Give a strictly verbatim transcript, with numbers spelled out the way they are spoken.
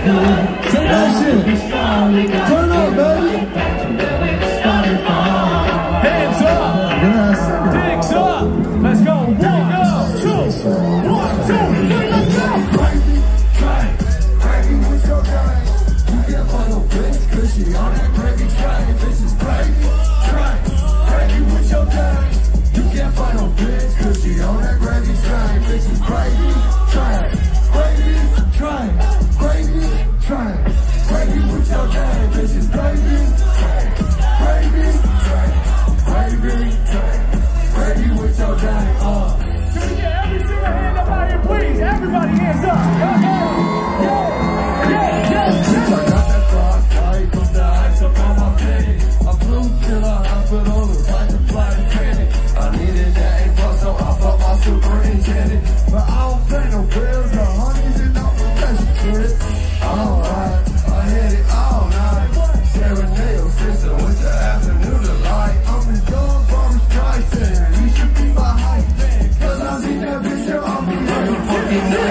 Say that shit. Turn up, baby. Hands up. Dicks up. Let's go. One, two. One, two, three, let's go. Crazy, train. Crazy with your gang. You can't find no bitch, cause she on that crazy train. This is crazy, train. Crazy with your gang. You can't find no bitch, cause she on that crazy train. This is crazy, train. Crazy, train. Crazy, train. Crazy with your gang. This is crazy, train. Crazy, train. Crazy, train. Crazy with your gang. Uh. Can we get every single hand up out here, please? Everybody hands up. Yeah, yeah, yeah, yeah. I got that cross tight from the ice up on my penny. I'm blue till I put on the right to fly the penny. I needed that eight bucks, so I bought my superintendent. But I don't pay no bills, no honeys, and no profession shit. Alright, I hit it all night. Serenade your sister with the afternoon delight. I'm the young Barbara Streisand. You should be my height, man. Cause I seen that picture on me like a fucking